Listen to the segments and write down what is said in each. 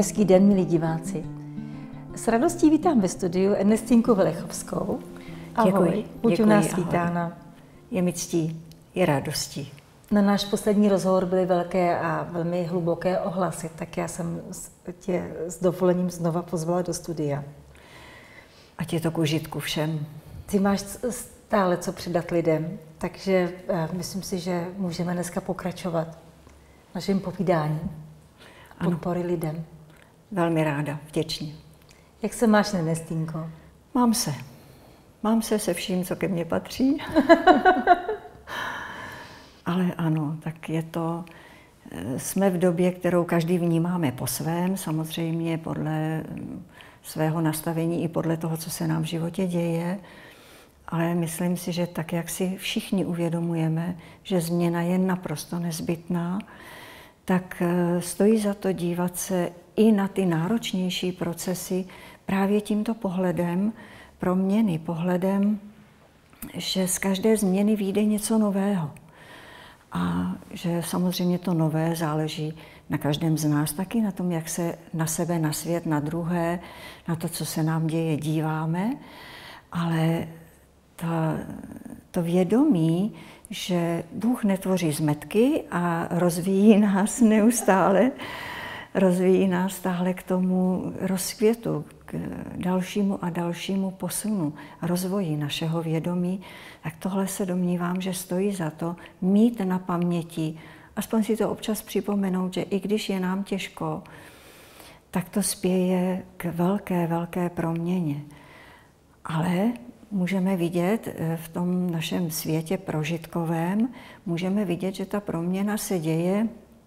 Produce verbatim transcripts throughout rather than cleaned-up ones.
Hezký den, milí diváci. S radostí vítám ve studiu Ernestinku Velechovskou. Ahoj, děkuji, buď děkuji, u nás ahoj. vítána. Je mi ctí, je radostí. Na náš poslední rozhovor byly velké a velmi hluboké ohlasy, tak já jsem tě s dovolením znova pozvala do studia. Ať je to k užitku všem. Ty máš stále co předat lidem, takže myslím si, že můžeme dneska pokračovat v našem povídání. Podpory lidem. Velmi ráda, vděčně. Jak se máš, Ernestínko? Mám se. Mám se se vším, co ke mně patří. Ale ano, tak je to... Jsme v době, kterou každý vnímáme po svém, samozřejmě podle svého nastavení i podle toho, co se nám v životě děje. Ale myslím si, že tak, jak si všichni uvědomujeme, že změna je naprosto nezbytná, tak stojí za to dívat se i na ty náročnější procesy právě tímto pohledem proměny, pohledem, že z každé změny vyjde něco nového. A že samozřejmě to nové záleží na každém z nás, taky na tom, jak se na sebe, na svět, na druhé, na to, co se nám děje, díváme. Ale ta, to vědomí, že Bůh netvoří zmetky a rozvíjí nás neustále, rozvíjí nás stále k tomu rozkvětu, k dalšímu a dalšímu posunu, rozvoji našeho vědomí, tak tohle se domnívám, že stojí za to mít na paměti, aspoň si to občas připomenout, že i když je nám těžko, tak to spěje k velké, velké proměně. Ale můžeme vidět v tom našem světě prožitkovém, můžeme vidět, že ta proměna se děje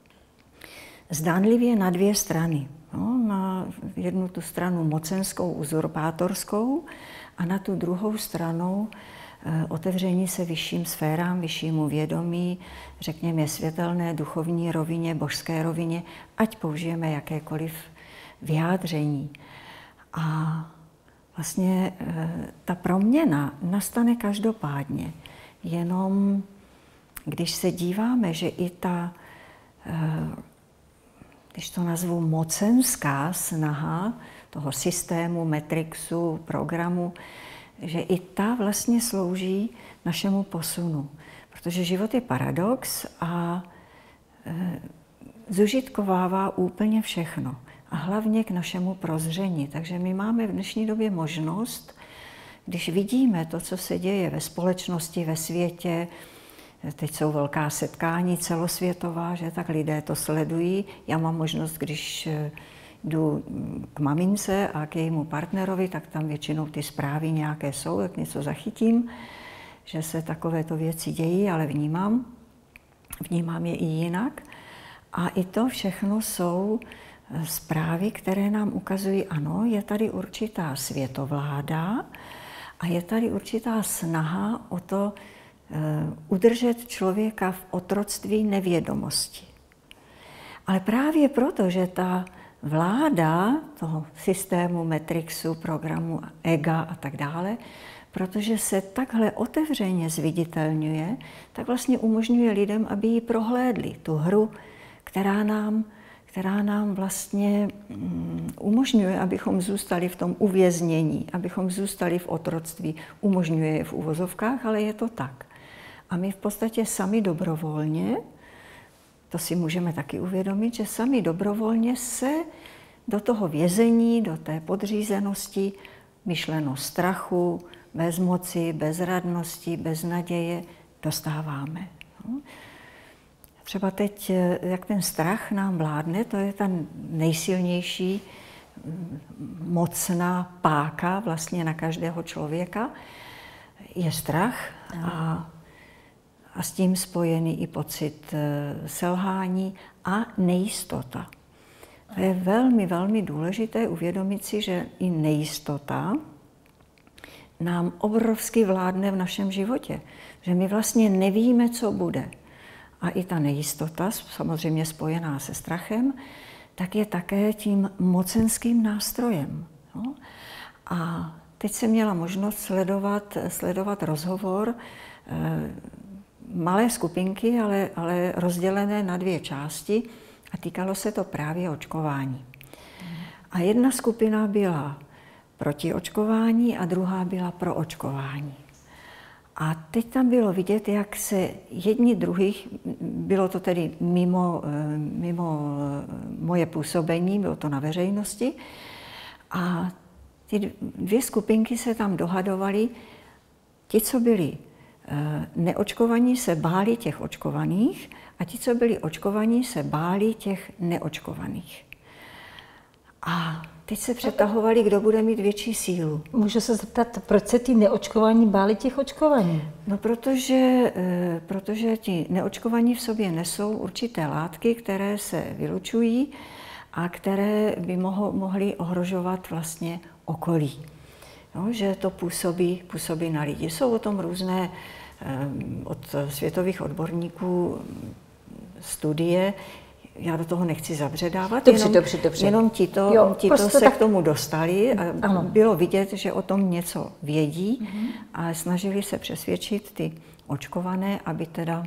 zdánlivě na dvě strany. No, na jednu tu stranu mocenskou, uzurpátorskou a na tu druhou stranu eh, otevření se vyšším sférám, vyššímu vědomí, řekněme světelné, duchovní rovině, božské rovině, ať použijeme jakékoliv vyjádření. A vlastně eh, ta proměna nastane každopádně, jenom když se díváme, že i ta eh, když to nazvu mocenská snaha toho systému, matrixu, programu, že i ta vlastně slouží našemu posunu. Protože život je paradox a e, zužitkovává úplně všechno. A hlavně k našemu prozření. Takže my máme v dnešní době možnost, když vidíme to, co se děje ve společnosti, ve světě, teď jsou velká setkání celosvětová, že tak lidé to sledují. Já mám možnost, když jdu k mamince a k jejímu partnerovi, tak tam většinou ty zprávy nějaké jsou, jak něco zachytím, že se takovéto věci dějí, ale vnímám. Vnímám je i jinak. A i to všechno jsou zprávy, které nám ukazují, ano, je tady určitá světovláda a je tady určitá snaha o to, udržet člověka v otroctví nevědomosti. Ale právě proto, že ta vláda toho systému, matrixu, programu, ega a tak dále, protože se takhle otevřeně zviditelňuje, tak vlastně umožňuje lidem, aby ji prohlédli, tu hru, která nám, která nám vlastně um, umožňuje, abychom zůstali v tom uvěznění, abychom zůstali v otroctví. Umožňuje je v uvozovkách, ale je to tak. A my v podstatě sami dobrovolně, to si můžeme taky uvědomit, že sami dobrovolně se do toho vězení, do té podřízenosti, myšleno strachu, bezmoci, bezradnosti, beznaděje, dostáváme. Třeba teď, jak ten strach nám vládne, to je ta nejsilnější mocná páka vlastně na každého člověka, je strach a A s tím spojený i pocit selhání a nejistota. To je velmi, velmi důležité uvědomit si, že i nejistota nám obrovsky vládne v našem životě. Že my vlastně nevíme, co bude. A i ta nejistota, samozřejmě spojená se strachem, tak je také tím mocenským nástrojem. No? A teď jsem měla možnost sledovat, sledovat rozhovor malé skupinky, ale, ale rozdělené na dvě části a týkalo se to právě očkování. A jedna skupina byla proti očkování a druhá byla pro očkování. A teď tam bylo vidět, jak se jedni druhých, bylo to tedy mimo, mimo moje působení, bylo to na veřejnosti, a ty dvě skupinky se tam dohadovaly. Ti, co byli neočkovaní, se báli těch očkovaných a ti, co byli očkovaní, se báli těch neočkovaných. A teď se přetahovali, kdo bude mít větší sílu. Můžu se zeptat, proč se ty neočkovaní báli těch očkovaní? No, protože, protože ti neočkovaní v sobě nesou určité látky, které se vylučují a které by moho, mohly ohrožovat vlastně okolí. No, že to působí, působí na lidi. Jsou o tom různé od světových odborníků studie. Já do toho nechci zabředávat, dobře, jenom, dobře, dobře. jenom tito, jo, tito prostě se tak... k tomu dostali a ano. Bylo vidět, že o tom něco vědí, mm-hmm. a snažili se přesvědčit ty očkované, aby teda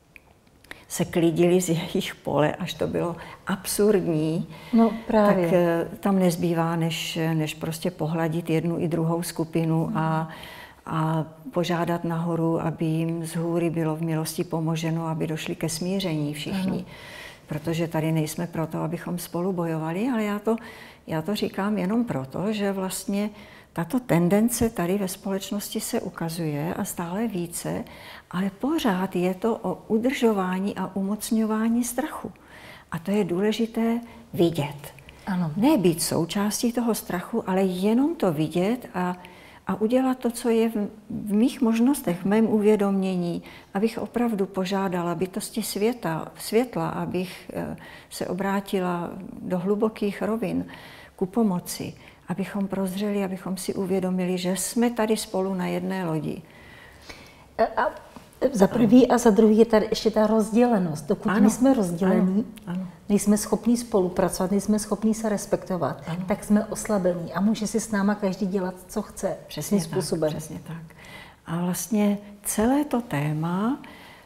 se klidili z jejich pole, až to bylo absurdní. No, právě. Tak tam nezbývá, než, než prostě pohladit jednu i druhou skupinu mm. a, a požádat nahoru, aby jim z hůry bylo v milosti pomoženo, aby došli ke smíření všichni. Ano. Protože tady nejsme proto, abychom spolu bojovali, ale já to, já to říkám jenom proto, že vlastně tato tendence tady ve společnosti se ukazuje a stále více, ale pořád je to o udržování a umocňování strachu. A to je důležité vidět. Ano. Ne být součástí toho strachu, ale jenom to vidět a, a udělat to, co je v, v mých možnostech, v mém uvědomění, abych opravdu požádala bytosti světa, světla, abych se obrátila do hlubokých rovin ku pomoci, abychom prozřeli, abychom si uvědomili, že jsme tady spolu na jedné lodi. A, a za prvý a za druhý je tady ještě ta rozdělenost. Dokud ano, my jsme rozdělení, ano, ano. nejsme schopní spolupracovat, nejsme schopní se respektovat, ano. tak jsme oslabení a může si s náma každý dělat, co chce. Přesně tak, způsobem. Přesně tak. A vlastně celé to téma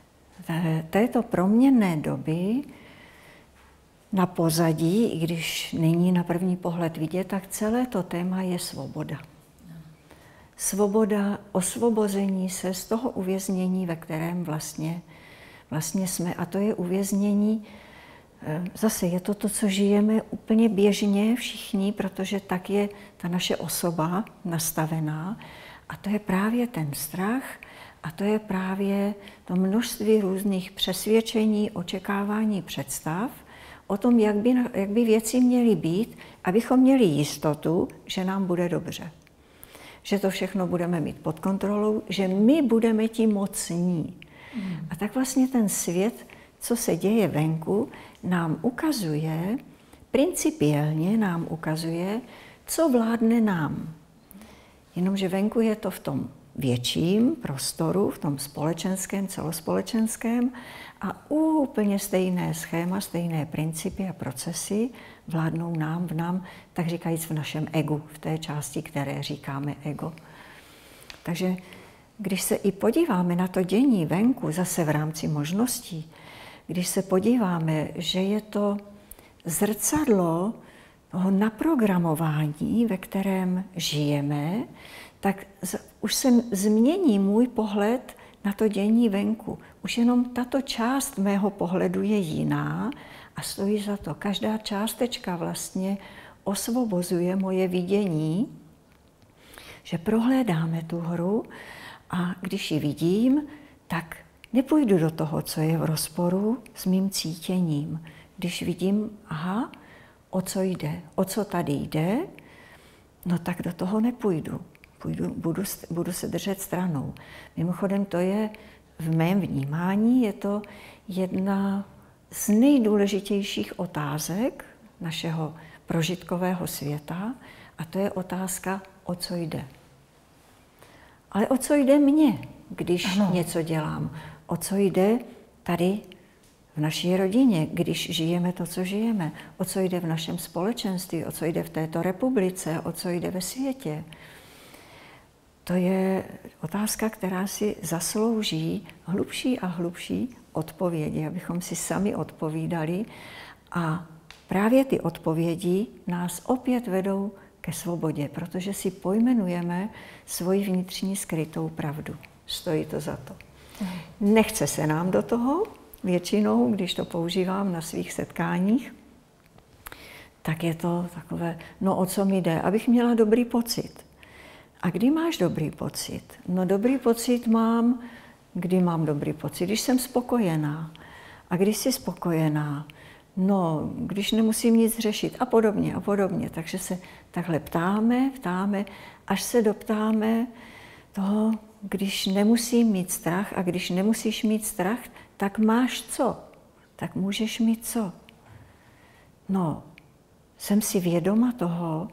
této proměnné doby na pozadí, i když není na první pohled vidět, tak celé to téma je svoboda. Svoboda, osvobození se z toho uvěznění, ve kterém vlastně, vlastně jsme. A to je uvěznění, zase je to to, co žijeme úplně běžně všichni, protože tak je ta naše osoba nastavená. A to je právě ten strach a to je právě to množství různých přesvědčení, očekávání, představ o tom, jak by, jak by věci měly být, abychom měli jistotu, že nám bude dobře. Že to všechno budeme mít pod kontrolou, že my budeme ti mocní. Mm. A tak vlastně ten svět, co se děje venku, nám ukazuje, principiálně nám ukazuje, co vládne nám. Jenomže venku je to v tom větším prostoru, v tom společenském, celospolečenském a úplně stejné schéma, stejné principy a procesy vládnou nám, v nám, tak říkajíc v našem egu, v té části, které říkáme ego. Takže když se i podíváme na to dění venku, zase v rámci možností, když se podíváme, že je to zrcadlo toho naprogramování, ve kterém žijeme, tak už se změní můj pohled na to dění venku. Už jenom tato část mého pohledu je jiná a stojí za to. Každá částečka vlastně osvobozuje moje vidění, že prohlédáme tu hru a když ji vidím, tak nepůjdu do toho, co je v rozporu s mým cítěním. Když vidím, aha, o co jde, o co tady jde, no tak do toho nepůjdu. Půjdu, budu, budu se držet stranou. Mimochodem, to je v mém vnímání, je to jedna z nejdůležitějších otázek našeho prožitkového světa a to je otázka, o co jde. Ale o co jde mně, když ano. něco dělám? O co jde tady v naší rodině, když žijeme to, co žijeme? O co jde v našem společenství? O co jde v této republice? O co jde ve světě? To je otázka, která si zaslouží hlubší a hlubší odpovědi, abychom si sami odpovídali a právě ty odpovědi nás opět vedou ke svobodě, protože si pojmenujeme svoji vnitřní skrytou pravdu. Stojí to za to. Nechce se nám do toho, většinou, když to používám na svých setkáních, tak je to takové, no o co mi jde, abych měla dobrý pocit. A kdy máš dobrý pocit? No dobrý pocit mám, kdy mám dobrý pocit, když jsem spokojená. A když jsi spokojená, no, když nemusím nic řešit a podobně a podobně. Takže se takhle ptáme, ptáme, až se doptáme toho, když nemusím mít strach a když nemusíš mít strach, tak máš co? Tak můžeš mít co? No, jsem si vědoma toho,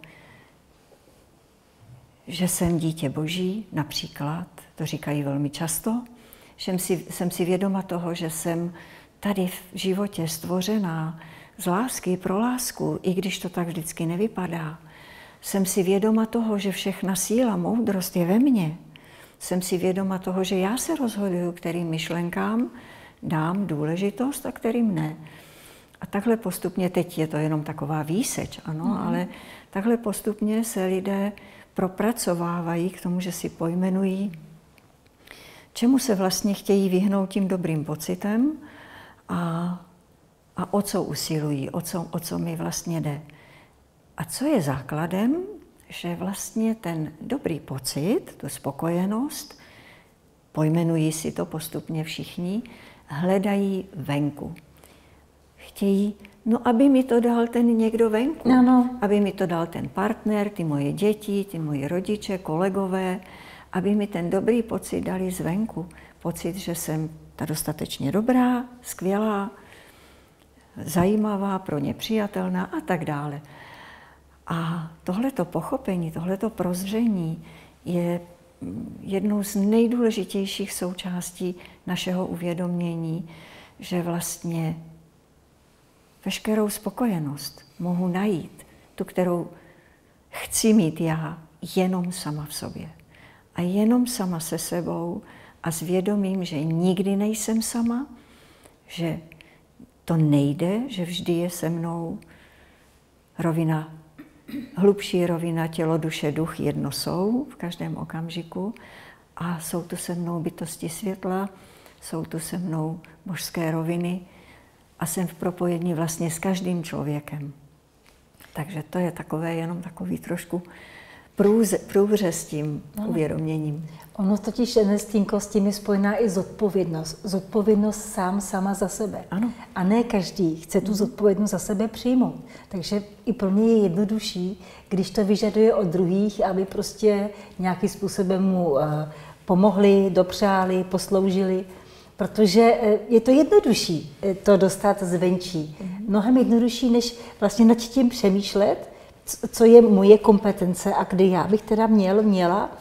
že jsem dítě Boží, například, to říkají velmi často, že jsem si, jsem si vědoma toho, že jsem tady v životě stvořená z lásky pro lásku, i když to tak vždycky nevypadá. Jsem si vědoma toho, že všechna síla, moudrost je ve mně. Jsem si vědoma toho, že já se rozhoduju, kterým myšlenkám dám důležitost a kterým ne. A takhle postupně, teď je to jenom taková výseč, ano, mm. ale takhle postupně se lidé propracovávají k tomu, že si pojmenují, čemu se vlastně chtějí vyhnout tím dobrým pocitem a, a o co usilují, o co, o co mi vlastně jde. A co je základem, že vlastně ten dobrý pocit, tu spokojenost, pojmenují si to postupně všichni, hledají venku. Chtějí, no aby mi to dal ten někdo venku, ano. aby mi to dal ten partner, ty moje děti, ty moji rodiče, kolegové, aby mi ten dobrý pocit dali zvenku. Pocit, že jsem ta dostatečně dobrá, skvělá, zajímavá, pro ně přijatelná a tak dále. A tohleto pochopení, tohleto prozření je jednou z nejdůležitějších součástí našeho uvědomění, že vlastně veškerou spokojenost mohu najít, tu, kterou chci mít já, jenom sama v sobě. A jenom sama se sebou a s vědomím, že nikdy nejsem sama, že to nejde, že vždy je se mnou rovina, hlubší rovina tělo, duše, duch jedno jsou v každém okamžiku a jsou tu se mnou bytosti světla, jsou tu se mnou božské roviny a jsem v propojení vlastně s každým člověkem. Takže to je takové jenom takový trošku průvře s tím ano. uvědoměním. Ono totiž Ernestínko, s tím je spojená i zodpovědnost. Zodpovědnost sám, sama za sebe. Ano. A ne každý chce tu zodpovědnost za sebe přijmout. Takže i pro mě je jednodušší, když to vyžaduje od druhých, aby prostě nějakým způsobem mu pomohli, dopřáli, posloužili. Protože je to jednodušší to dostat zvenčí. Mnohem jednodušší, než vlastně nad tím přemýšlet, co je moje kompetence a kdy já bych teda měl, měla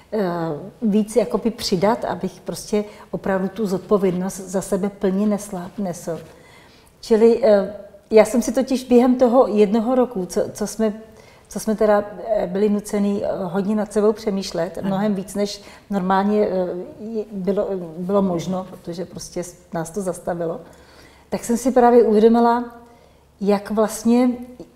víc jakoby přidat, abych prostě opravdu tu zodpovědnost za sebe plně nesla, nesl. Čili já jsem si totiž během toho jednoho roku, co, co, jsme, co jsme teda byli nuceni hodně nad sebou přemýšlet, mnohem víc, než normálně bylo, bylo možno, protože prostě nás to zastavilo, tak jsem si právě uvědomila, jak vlastně,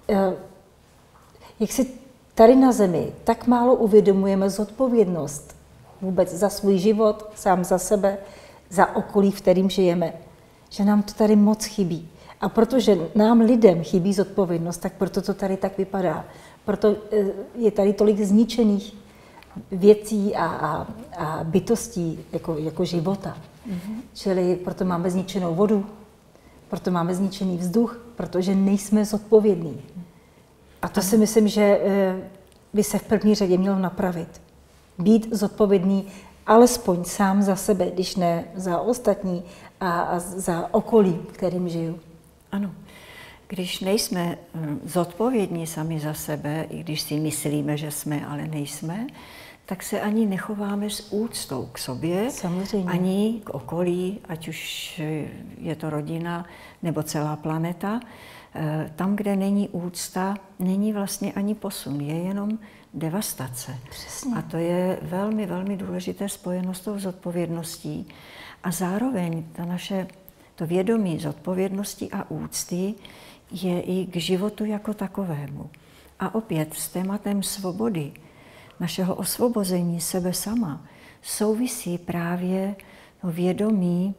jak si tady na zemi tak málo uvědomujeme zodpovědnost vůbec za svůj život, sám za sebe, za okolí, v kterým žijeme. Že nám to tady moc chybí. A protože nám lidem chybí zodpovědnost, tak proto to tady tak vypadá. Proto je tady tolik zničených věcí a, a, a bytostí jako, jako života. Mm-hmm. Čili proto máme zničenou vodu, proto máme zničený vzduch, protože nejsme zodpovědní. A to si myslím, že by se v první řadě mělo napravit. Být zodpovědný alespoň sám za sebe, když ne za ostatní a, a za okolí, kterým žiju. Ano. Když nejsme zodpovědní sami za sebe, i když si myslíme, že jsme, ale nejsme, tak se ani nechováme s úctou k sobě, samozřejmě. Ani k okolí, ať už je to rodina nebo celá planeta. Tam, kde není úcta, není vlastně ani posun, je jenom devastace. Přesně. A to je velmi, velmi důležité spojeno s tou zodpovědností. A zároveň ta naše, to vědomí zodpovědnosti a úcty je i k životu jako takovému. A opět s tématem svobody, našeho osvobození sebe sama, souvisí právě vědomí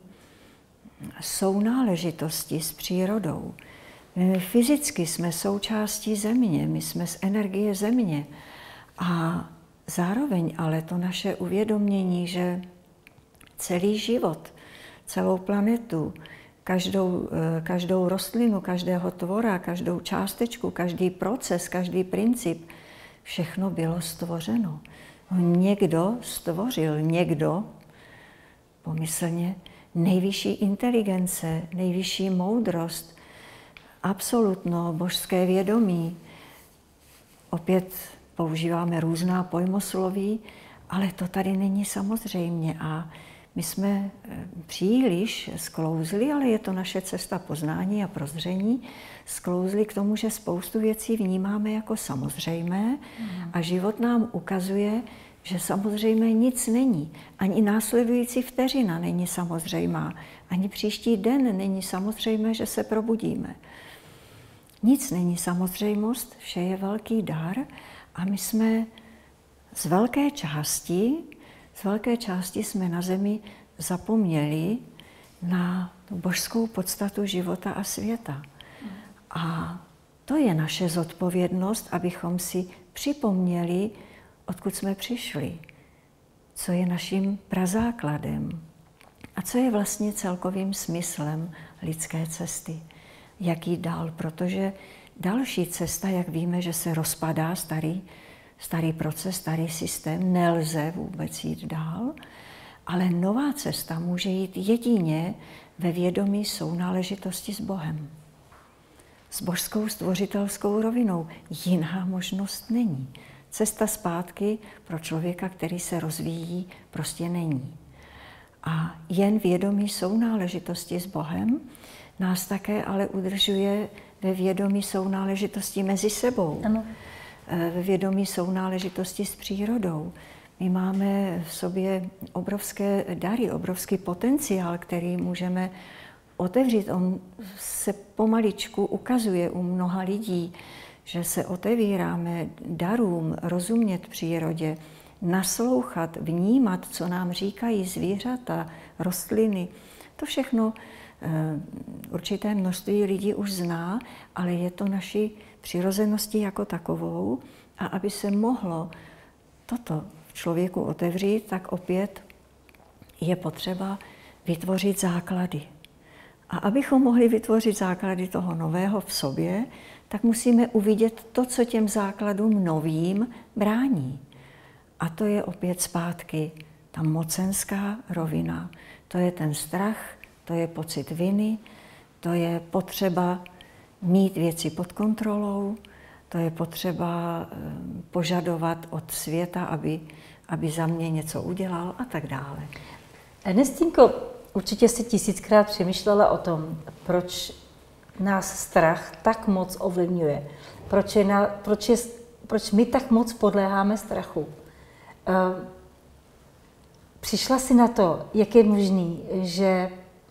sounáležitosti s přírodou. My fyzicky jsme součástí země, my jsme z energie země. A zároveň ale to naše uvědomění, že celý život, celou planetu, každou, každou rostlinu, každého tvora, každou částečku, každý proces, každý princip, všechno bylo stvořeno. Někdo stvořil, někdo, pomyslně, nejvyšší inteligence, nejvyšší moudrost, absolutno božské vědomí. Opět používáme různá pojmosloví, ale to tady není samozřejmě. A my jsme příliš sklouzli, ale je to naše cesta poznání a prozření, sklouzli k tomu, že spoustu věcí vnímáme jako samozřejmé a život nám ukazuje, že samozřejmé nic není. Ani následující vteřina není samozřejmá. Ani příští den není samozřejmé, že se probudíme. Nic není samozřejmost, vše je velký dar a my jsme z velké části, z velké části jsme na zemi zapomněli na tu božskou podstatu života a světa. A to je naše zodpovědnost, abychom si připomněli, odkud jsme přišli, co je naším prazákladem a co je vlastně celkovým smyslem lidské cesty. Jak jít dál, protože další cesta, jak víme, že se rozpadá starý, starý proces, starý systém, nelze vůbec jít dál, ale nová cesta může jít jedině ve vědomí sounáležitosti s Bohem. S božskou stvořitelskou rovinou. Jiná možnost není. Cesta zpátky pro člověka, který se rozvíjí, prostě není. A jen vědomí sounáležitosti s Bohem nás také ale udržuje ve vědomí sounáležitosti mezi sebou. Ano. Ve vědomí sounáležitosti s přírodou. My máme v sobě obrovské dary, obrovský potenciál, který můžeme otevřít. On se pomaličku ukazuje u mnoha lidí, že se otevíráme darům, rozumět přírodě, naslouchat, vnímat, co nám říkají zvířata, rostliny. To všechno určité množství lidí už zná, ale je to naší přirozenosti jako takovou. A aby se mohlo toto v člověku otevřít, tak opět je potřeba vytvořit základy. A abychom mohli vytvořit základy toho nového v sobě, tak musíme uvidět to, co těm základům novým brání. A to je opět zpátky ta mocenská rovina. To je ten strach, to je pocit viny, to je potřeba mít věci pod kontrolou, to je potřeba požadovat od světa, aby, aby za mě něco udělal a tak dále. Ernestínko, určitě si tisíckrát přemýšlela o tom, proč nás strach tak moc ovlivňuje. Proč, je na, proč, je, proč my tak moc podléháme strachu. Přišla si na to, jak je možný, že,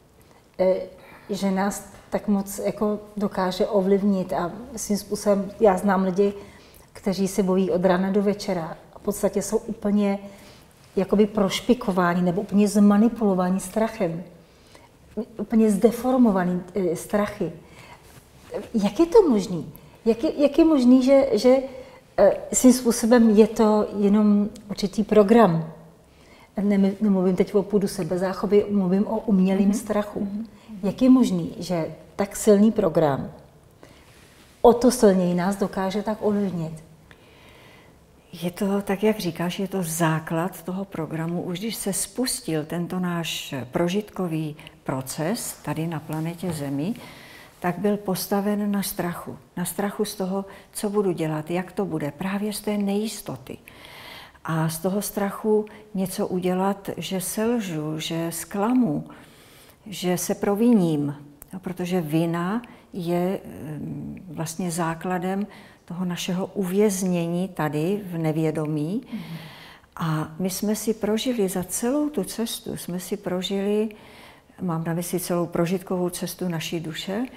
že nás tak moc jako dokáže ovlivnit a svým způsobem, já znám lidi, kteří se bojí od rána do večera a v podstatě jsou úplně jakoby prošpikováni nebo úplně zmanipulovaní strachem. Úplně zdeformovaný strachy. Jak je to možné? Jak je, jak je možné, že, že svým způsobem je to jenom určitý program? Nemluvím teď o půdu sebezáchovy, mluvím o umělém mm-hmm. strachu. Mm-hmm. Jak je možný, že tak silný program o to silněji nás dokáže tak ovlivnit? Je to, tak jak říkáš, je to základ toho programu. Už když se spustil tento náš prožitkový proces tady na planetě Zemi, tak byl postaven na strachu. Na strachu z toho, co budu dělat, jak to bude, právě z té nejistoty. A z toho strachu něco udělat, že selžu, že zklamu, že se proviním, protože vina je vlastně základem toho našeho uvěznění tady v nevědomí. Mm. A my jsme si prožili za celou tu cestu, jsme si prožili, mám na mysli celou prožitkovou cestu naší duše,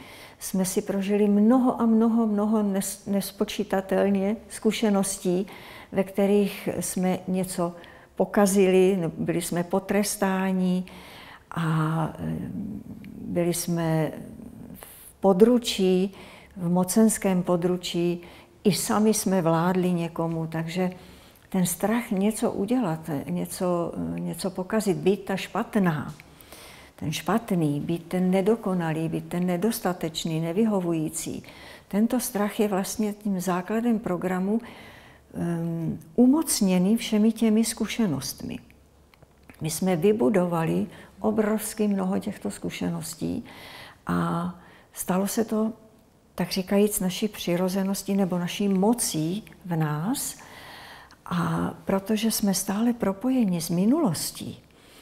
jsme si prožili mnoho a mnoho, mnoho nespočítatelně zkušeností, ve kterých jsme něco pokazili, byli jsme potrestáni a byli jsme v područí, v mocenském područí, i sami jsme vládli někomu, takže ten strach něco udělat, něco, něco pokazit, být ta špatná, ten špatný, být ten nedokonalý, být ten nedostatečný, nevyhovující. Tento strach je vlastně tím základem programu um, umocněný všemi těmi zkušenostmi. My jsme vybudovali obrovsky mnoho těchto zkušeností a stalo se to, tak říkajíc, naší přirozeností nebo naší mocí v nás. A protože jsme stále propojeni s minulostí,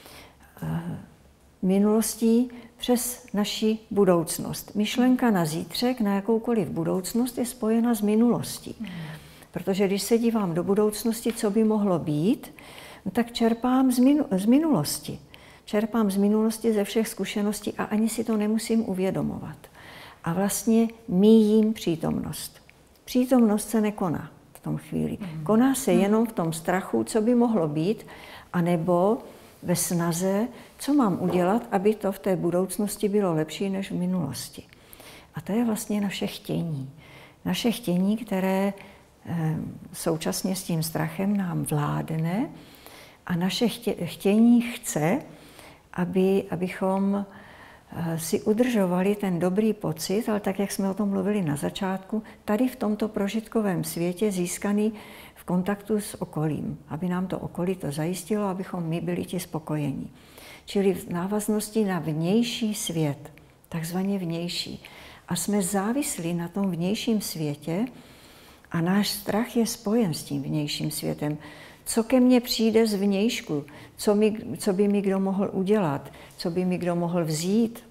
minulostí přes naši budoucnost. Myšlenka na zítřek, na jakoukoliv budoucnost je spojena s minulostí. Protože když se dívám do budoucnosti, co by mohlo být, tak čerpám z, minu, z minulosti. Čerpám z minulosti ze všech zkušeností a ani si to nemusím uvědomovat. A vlastně míjím přítomnost. Přítomnost se nekoná v tom chvíli. Koná se jenom v tom strachu, co by mohlo být, anebo ve snaze, co mám udělat, aby to v té budoucnosti bylo lepší než v minulosti. A to je vlastně naše chtění. Naše chtění, které eh, současně s tím strachem nám vládne a naše chtě, chtění chce, aby, abychom si udržovali ten dobrý pocit, ale tak, jak jsme o tom mluvili na začátku, tady v tomto prožitkovém světě získaný v kontaktu s okolím, aby nám to okolí to zajistilo, abychom my byli ti spokojení. Čili v návaznosti na vnější svět, takzvaně vnější. A jsme závislí na tom vnějším světě a náš strach je spojen s tím vnějším světem. Co ke mně přijde z vnějšku, co, mi, co by mi kdo mohl udělat, co by mi kdo mohl vzít,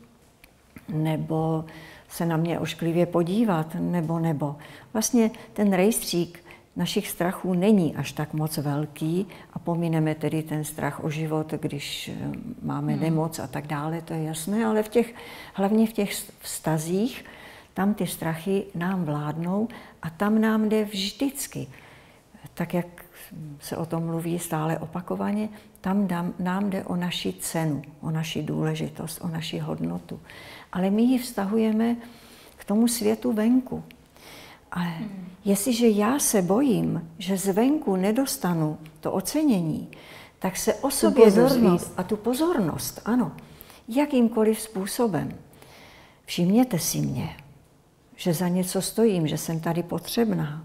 nebo se na mě ošklivě podívat, nebo nebo. Vlastně ten rejstřík našich strachů není až tak moc velký a pomineme tedy ten strach o život, když máme hmm. nemoc a tak dále, to je jasné, ale v těch, hlavně v těch vztazích, tam ty strachy nám vládnou a tam nám jde vždycky, tak jak se o tom mluví stále opakovaně, tam nám jde o naši cenu, o naši důležitost, o naši hodnotu. Ale my ji vztahujeme k tomu světu venku. A jestliže já se bojím, že zvenku nedostanu to ocenění, tak se o sobě dozvím a tu pozornost, ano, jakýmkoliv způsobem. Všimněte si mě, že za něco stojím, že jsem tady potřebná.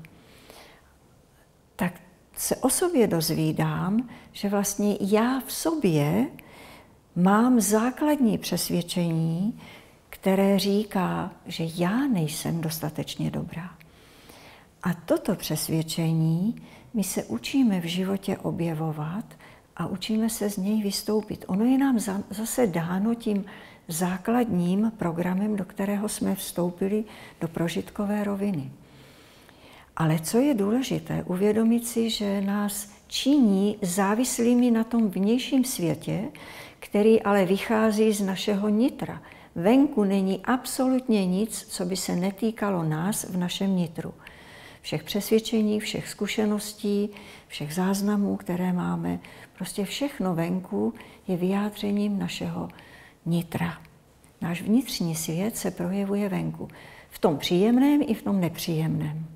Tak se o sobě dozvídám, že vlastně já v sobě mám základní přesvědčení, které říká, že já nejsem dostatečně dobrá. A toto přesvědčení my se učíme v životě objevovat a učíme se z něj vystoupit. Ono je nám zase dáno tím základním programem, do kterého jsme vstoupili do prožitkové roviny. Ale co je důležité, uvědomit si, že nás činí závislými na tom vnějším světě, který ale vychází z našeho nitra. Venku není absolutně nic, co by se netýkalo nás v našem nitru. Všech přesvědčení, všech zkušeností, všech záznamů, které máme, prostě všechno venku je vyjádřením našeho nitra. Náš vnitřní svět se projevuje venku. V tom příjemném i v tom nepříjemném.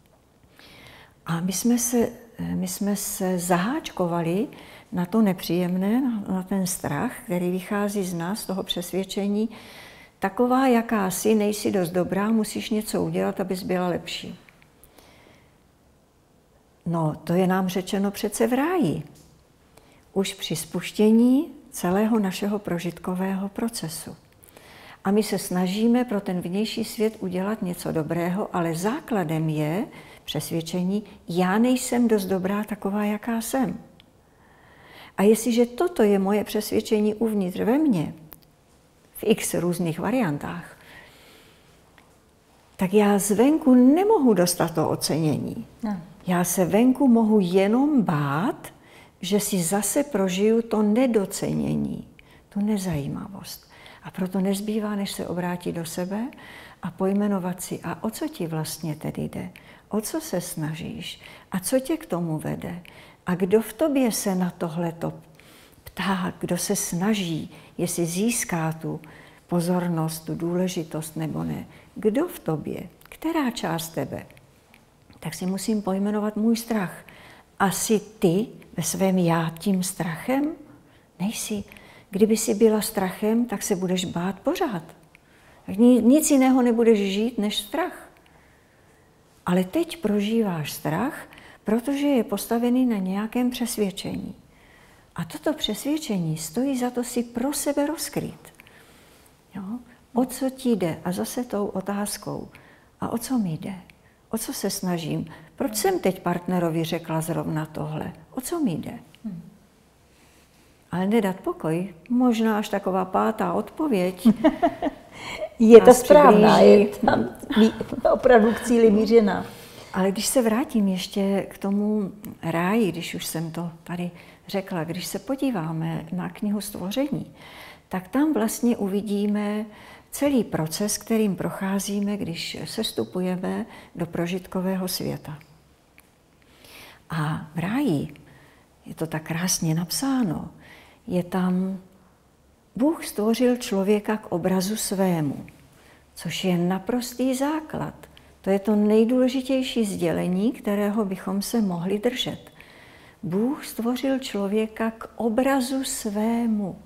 A my jsme se, my jsme se zaháčkovali na to nepříjemné, na ten strach, který vychází z nás, z toho přesvědčení. Taková, jaká jsi, nejsi dost dobrá, musíš něco udělat, abys byla lepší. No, to je nám řečeno přece v ráji. Už při spuštění celého našeho prožitkového procesu. A my se snažíme pro ten vnější svět udělat něco dobrého, ale základem je přesvědčení, já nejsem dost dobrá taková, jaká jsem. A jestliže toto je moje přesvědčení uvnitř ve mně, v x různých variantách, tak já zvenku nemohu dostat to ocenění. No. Já se venku mohu jenom bát, že si zase prožiju to nedocenění, tu nezajímavost. A proto nezbývá, než se obrátit do sebe a pojmenovat si, a o co ti vlastně tedy jde, o co se snažíš a co tě k tomu vede a kdo v tobě se na tohleto ptá, kdo se snaží, jestli získá tu pozornost, tu důležitost nebo ne. Kdo v tobě, která část tebe, tak si musím pojmenovat můj strach. Asi ty ve svém já tím strachem? Nejsi. Kdyby si byla strachem, tak se budeš bát pořád. Nic jiného nebudeš žít než strach. Ale teď prožíváš strach, protože je postavený na nějakém přesvědčení. A toto přesvědčení stojí za to si pro sebe rozkrýt. Jo? O co ti jde? A zase tou otázkou. A o co mi jde? O co se snažím? Proč jsem teď partnerovi řekla zrovna tohle? O co mi jde? Hmm. Ale nedat pokoj, možná až taková pátá odpověď. Je to správná, je tam opravdu k cíli mířená. Ale když se vrátím ještě k tomu ráji, když už jsem to tady řekla, když se podíváme na knihu Stvoření, tak tam vlastně uvidíme celý proces, kterým procházíme, když sestupujeme do prožitkového světa. A v ráji, je to tak krásně napsáno, je tam, Bůh stvořil člověka k obrazu svému, což je naprostý základ. To je to nejdůležitější sdělení, kterého bychom se mohli držet. Bůh stvořil člověka k obrazu svému.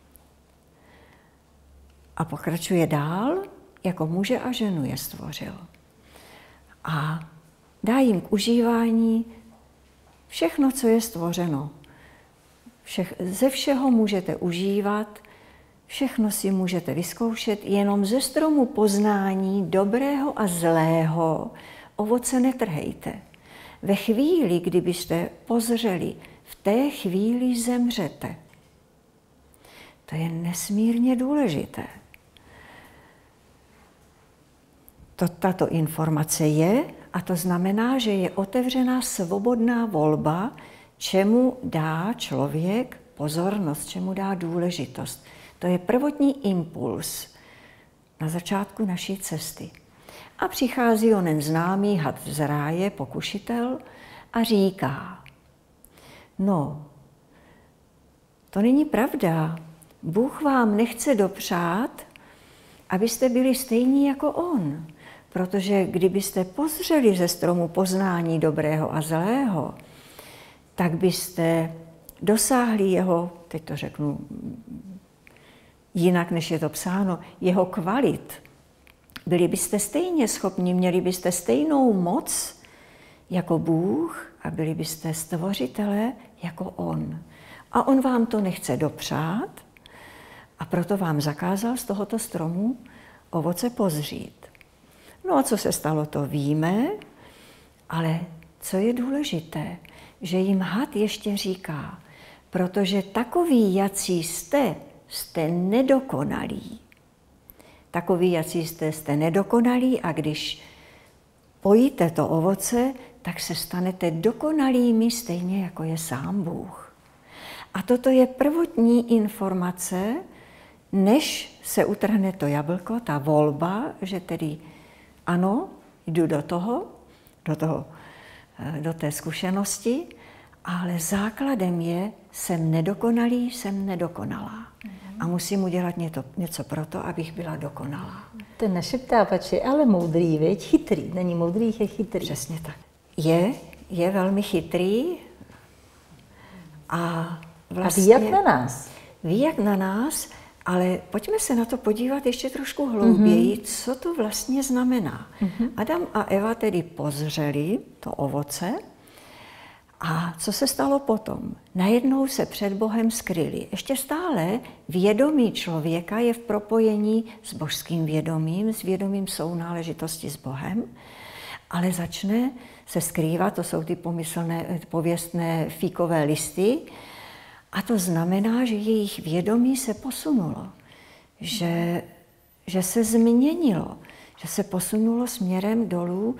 A pokračuje dál, jako muže a ženu je stvořil. A dá jim k užívání všechno, co je stvořeno. Všech, ze všeho můžete užívat, všechno si můžete vyzkoušet, jenom ze stromu poznání dobrého a zlého ovoce netrhejte. Ve chvíli, kdybyste pozřeli, v té chvíli zemřete. To je nesmírně důležité. To, tato informace je, a to znamená, že je otevřená svobodná volba, čemu dá člověk pozornost, čemu dá důležitost. To je prvotní impuls na začátku naší cesty. A přichází onen známý had z ráje, pokušitel, a říká, no, to není pravda. Bůh vám nechce dopřát, abyste byli stejní jako on. Protože kdybyste pozřeli ze stromu poznání dobrého a zlého, tak byste dosáhli jeho, teď to řeknu jinak, než je to psáno, jeho kvalit. Byli byste stejně schopni, měli byste stejnou moc jako Bůh a byli byste stvořitelé jako on. A on vám to nechce dopřát a proto vám zakázal z tohoto stromu ovoce pozřít. No a co se stalo, to víme, ale co je důležité, že jim had ještě říká, protože takoví, jací jste, jste nedokonalí. Takoví, jací jste, jste nedokonalí a když pojíte to ovoce, tak se stanete dokonalými stejně, jako je sám Bůh. A toto je prvotní informace, než se utrhne to jablko, ta volba, že tedy ano, jdu do toho, do, toho, do té zkušenosti, ale základem je, jsem nedokonalý, jsem nedokonalá. A musím udělat něco, něco pro to, abych byla dokonalá. Ten našeptávač je ale moudrý, veď? Chytrý. Není moudrý, je chytrý. Přesně tak. Je, je velmi chytrý a vlastně... A ví jak na nás. Ví jak na nás, ale pojďme se na to podívat ještě trošku hlouběji, mm-hmm. co to vlastně znamená. Mm-hmm. Adam a Eva tedy pozřeli to ovoce a co se stalo potom? Najednou se před Bohem skryli. Ještě stále vědomí člověka je v propojení s božským vědomím, s vědomím sounáležitosti s Bohem, ale začne se skrývat, to jsou ty pomyslné, pověstné fíkové listy, a to znamená, že jejich vědomí se posunulo, že, že se změnilo, že se posunulo směrem dolů,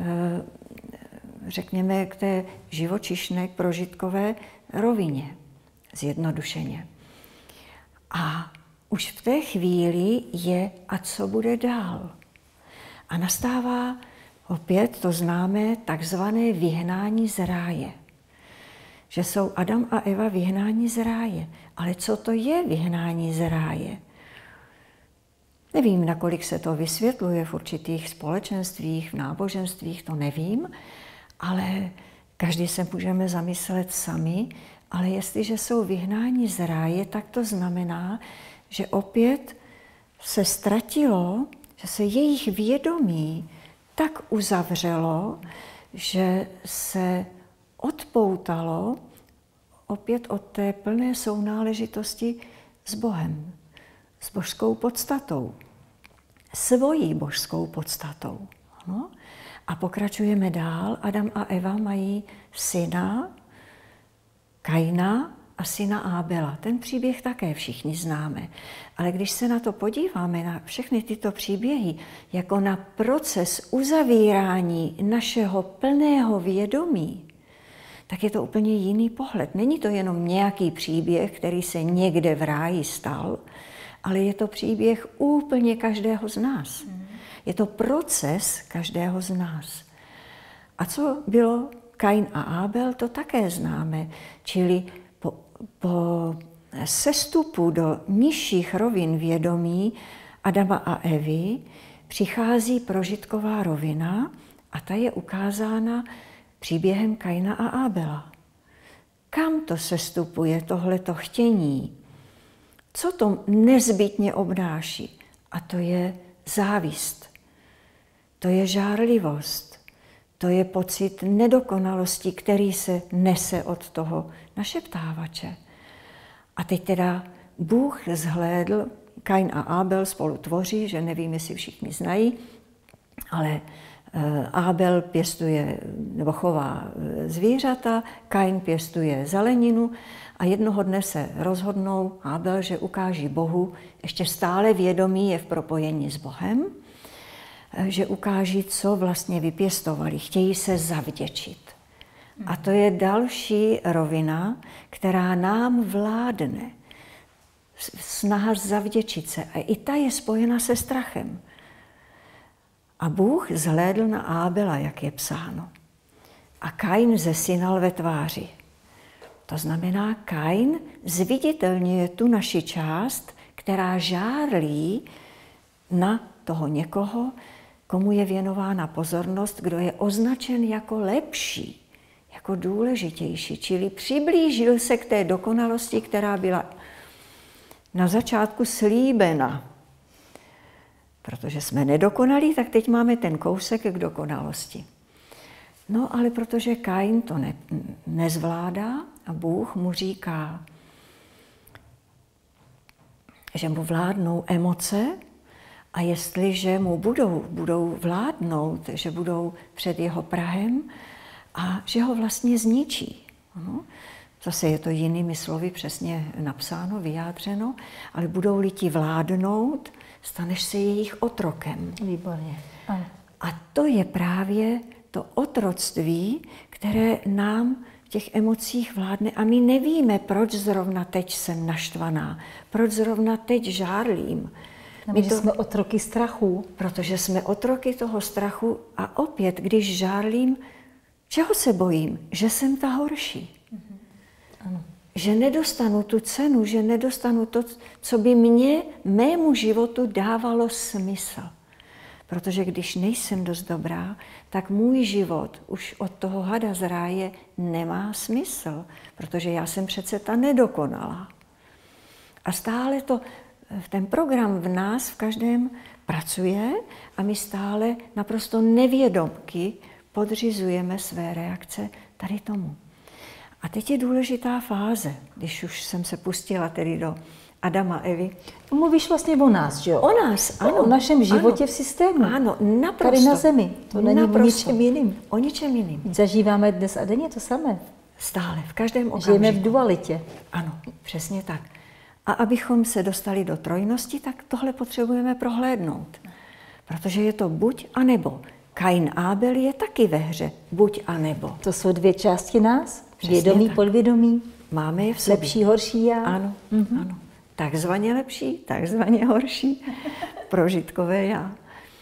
řekněme, k té živočišné, k prožitkové rovině, zjednodušeně. A už v té chvíli je, a co bude dál? A nastává opět to známé takzvané vyhnání z ráje. Že jsou Adam a Eva vyhnáni z ráje. Ale co to je vyhnání z ráje? Nevím, nakolik se to vysvětluje v určitých společenstvích, v náboženstvích, to nevím, ale každý se můžeme zamyslet sami, ale jestliže jsou vyhnáni z ráje, tak to znamená, že opět se ztratilo, že se jejich vědomí tak uzavřelo, že se odpoutalo opět od té plné sounáležitosti s Bohem, s božskou podstatou, svojí božskou podstatou. No? A pokračujeme dál. Adam a Eva mají syna Kaina a syna Ábela. Ten příběh také všichni známe. Ale když se na to podíváme, na všechny tyto příběhy, jako na proces uzavírání našeho plného vědomí, tak je to úplně jiný pohled. Není to jenom nějaký příběh, který se někde v ráji stal, ale je to příběh úplně každého z nás. Je to proces každého z nás. A co bylo Kain a Ábel, to také známe. Čili po, po sestupu do nižších rovin vědomí Adama a Evy přichází prožitková rovina a ta je ukázána příběhem Kaina a Ábela. Kam to sestupuje tohleto chtění? Co to nezbytně obnáší? A to je závist, to je žárlivost, to je pocit nedokonalosti, který se nese od toho našeptávače. A teď teda Bůh zhlédl, Kain a Ábel spolu tvoří, že nevím, jestli všichni znají, ale Ábel pěstuje nebo chová zvířata, Kain pěstuje zeleninu a jednoho dne se rozhodnou Ábel, že ukáží Bohu, ještě stále vědomí je v propojení s Bohem, že ukáží, co vlastně vypěstovali. Chtějí se zavděčit. A to je další rovina, která nám vládne. Snaha zavděčit se. A i ta je spojena se strachem. A Bůh zhlédl na Ábela, jak je psáno. A Kain zesynal ve tváři. To znamená, Kain zviditelňuje tu naši část, která žárlí na toho někoho, komu je věnována pozornost, kdo je označen jako lepší, jako důležitější. Čili přiblížil se k té dokonalosti, která byla na začátku slíbena. Protože jsme nedokonalí, tak teď máme ten kousek k dokonalosti. No ale protože Kain to ne, nezvládá a Bůh mu říká, že mu vládnou emoce a jestliže mu budou, budou vládnout, že budou před jeho prahem a že ho vlastně zničí. No, zase je to jinými slovy přesně napsáno, vyjádřeno, ale budou-li ti vládnout, staneš se jejich otrokem. Výborně. Ano. A to je právě to otroctví, které nám v těch emocích vládne a my nevíme, proč zrovna teď jsem naštvaná, proč zrovna teď žárlím. My to, jsme otroky strachu. Protože jsme otroky toho strachu a opět, když žárlím, čeho se bojím? Že jsem ta horší. Mhm. Ano. Že nedostanu tu cenu, že nedostanu to, co by mě, mému životu dávalo smysl. Protože když nejsem dost dobrá, tak můj život už od toho hada z ráje nemá smysl, protože já jsem přece ta nedokonalá. A stále to, ten program v nás, v každém pracuje a my stále naprosto nevědomky podřizujeme své reakce tady tomu. A teď je důležitá fáze, když už jsem se pustila tedy do Adama, Evy. Mluvíš vlastně o nás, že jo? O nás, ano. O našem životě ano, v systému. Ano, naprosto. Tady na zemi. To není naprosto. o ničem jiným. O ničem jiným. Zažíváme dnes a denně to samé. Stále, v každém okamžiku. Žijeme v dualitě. Ano, přesně tak. A abychom se dostali do trojnosti, tak tohle potřebujeme prohlédnout. Protože je to buď a nebo. Kain Ábel je taky ve hře. Buď a nebo. To jsou dvě části nás. Přesně Vědomí, tak. podvědomí. Máme je v sobě. Lepší, horší já. Ano, mm-hmm. ano. Takzvaně lepší, takzvaně horší. Prožitkové já.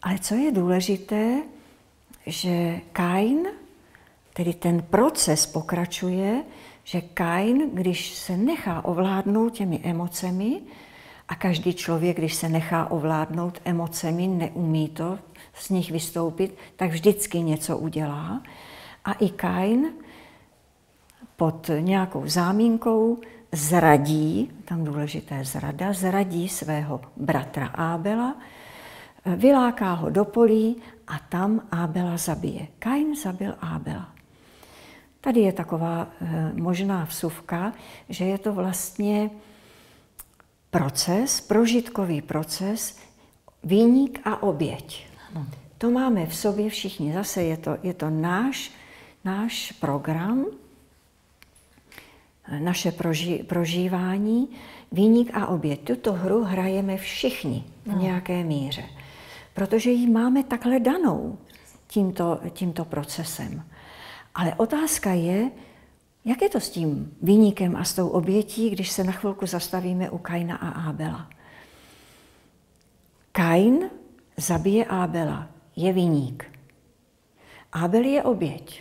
Ale co je důležité, že Kain, tedy ten proces pokračuje, že Kain, když se nechá ovládnout těmi emocemi, a každý člověk, když se nechá ovládnout emocemi, neumí to z nich vystoupit, tak vždycky něco udělá. A i Kain pod nějakou záminkou zradí, tam důležité zrada, zradí svého bratra Ábela, vyláká ho do polí a tam Ábela zabije. Kain zabil Ábela. Tady je taková e, možná vsuvka, že je to vlastně proces, prožitkový proces, viník a oběť. Ano. To máme v sobě všichni. Zase je to, je to náš, náš program, naše proži, prožívání, viník a oběť. Tuto hru hrajeme všichni v nějaké míře, protože ji máme takhle danou tímto, tímto procesem. Ale otázka je, jak je to s tím viníkem a s tou obětí, když se na chvilku zastavíme u Kaina a Ábela. Kain zabije Ábela, je viník. Ábel je oběť.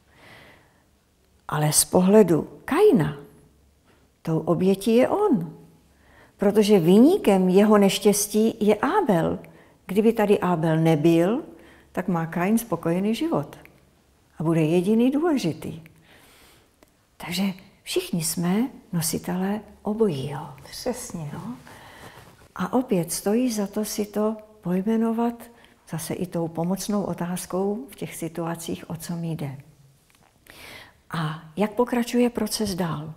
Ale z pohledu Kaina tou obětí je on. Protože viníkem jeho neštěstí je Ábel. Kdyby tady Ábel nebyl, tak má Kain spokojený život. A bude jediný důležitý. Takže všichni jsme nositelé obojího. Přesně. No. A opět stojí za to si to pojmenovat zase i tou pomocnou otázkou v těch situacích, o co mi jde. A jak pokračuje proces dál?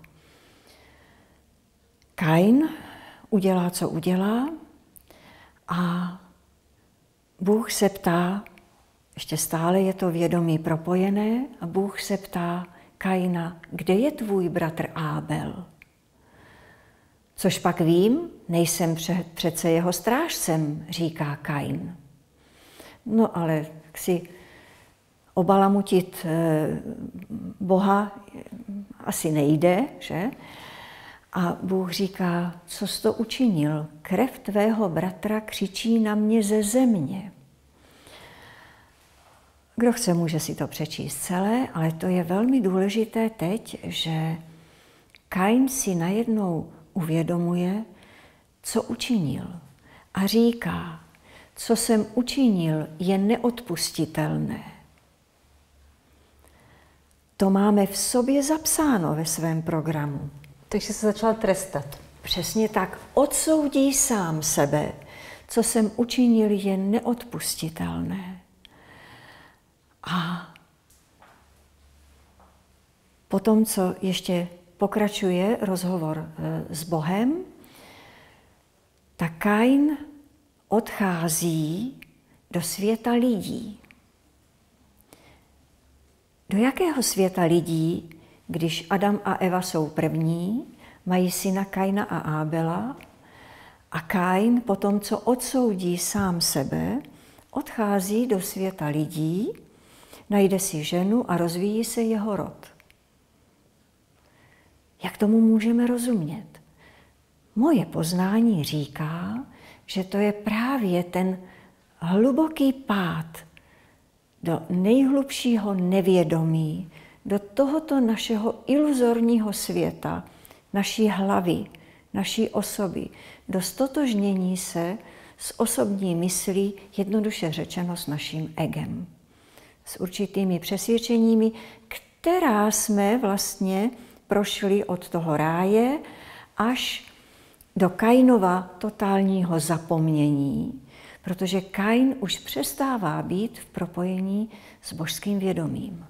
Kain udělá, co udělá a Bůh se ptá, ještě stále je to vědomí propojené, a Bůh se ptá Kaina, kde je tvůj bratr Ábel? Což pak vím, nejsem přece jeho strážcem, říká Kain. No ale si obalamutit Boha asi nejde, že? A Bůh říká, co jsi to učinil? Krev tvého bratra křičí na mě ze země. Kdo chce, může si to přečíst celé, ale to je velmi důležité teď, že Kain si najednou uvědomuje, co učinil. A říká, co jsem učinil, je neodpustitelné. To máme v sobě zapsáno ve svém programu. Takže se začal trestat. Přesně tak. Odsoudí sám sebe. Co jsem učinil, je neodpustitelné. A potom, co ještě pokračuje rozhovor s Bohem, tak Kain odchází do světa lidí. Do jakého světa lidí, když Adam a Eva jsou první, mají syna Kaina a Ábela, a Kain potom, co odsoudí sám sebe, odchází do světa lidí, najde si ženu a rozvíjí se jeho rod. Jak tomu můžeme rozumět? Moje poznání říká, že to je právě ten hluboký pád do nejhlubšího nevědomí, do tohoto našeho iluzorního světa, naší hlavy, naší osoby, do stotožnění se s osobní myslí, jednoduše řečeno s naším egem. S určitými přesvědčeními, která jsme vlastně prošli od toho ráje až do Kainova totálního zapomnění, protože Kain už přestává být v propojení s božským vědomím.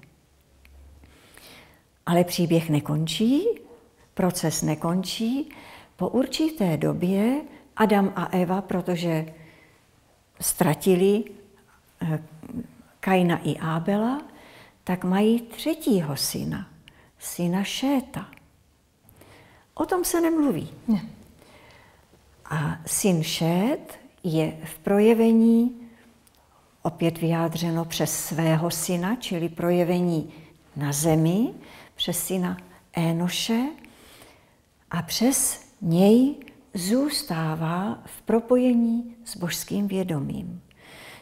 Ale příběh nekončí, proces nekončí. Po určité době Adam a Eva, protože ztratili Kaina i Ábela, tak mají třetího syna, syna Šéta. O tom se nemluví. Ne. A syn Šét je v projevení opět vyjádřeno přes svého syna, čili projevení na zemi, přes syna Énoše, a přes něj zůstává v propojení s božským vědomím.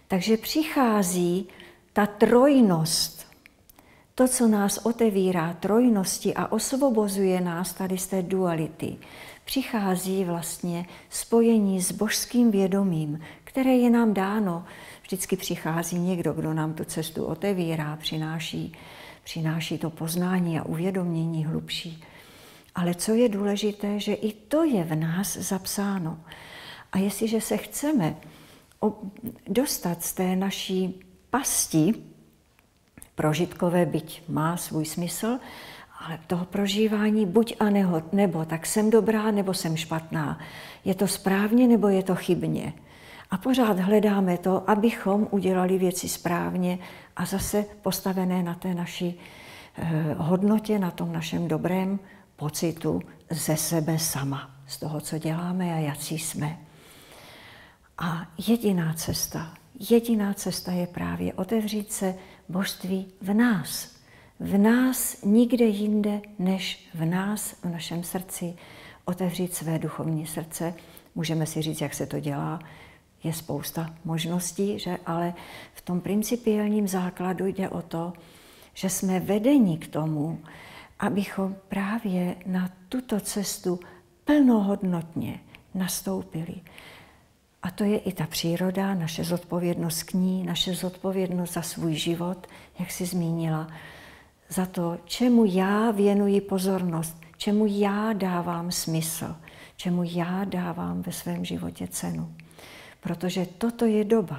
Takže přichází ta trojnost, to, co nás otevírá trojnosti a osvobozuje nás tady z té duality. Přichází vlastně spojení s božským vědomím, které je nám dáno. Vždycky přichází někdo, kdo nám tu cestu otevírá, přináší, přináší to poznání a uvědomění hlubší. Ale co je důležité, že i to je v nás zapsáno. A jestliže se chceme dostat z té naší pasti, prožitkové byť má svůj smysl, ale toho prožívání buď a neho, nebo tak jsem dobrá, nebo jsem špatná. Je to správně, nebo je to chybně. A pořád hledáme to, abychom udělali věci správně a zase postavené na té naší eh, hodnotě, na tom našem dobrém pocitu ze sebe sama, z toho, co děláme a jací jsme. A jediná cesta, jediná cesta je právě otevřít se božství v nás. V nás, nikde jinde, než v nás, v našem srdci, otevřít své duchovní srdce. Můžeme si říct, jak se to dělá. Je spousta možností, že? Ale v tom principiálním základu jde o to, že jsme vedeni k tomu, abychom právě na tuto cestu plnohodnotně nastoupili. A to je i ta příroda, naše zodpovědnost k ní, naše zodpovědnost za svůj život, jak jsi zmínila, za to, čemu já věnuji pozornost, čemu já dávám smysl, čemu já dávám ve svém životě cenu. Protože toto je doba.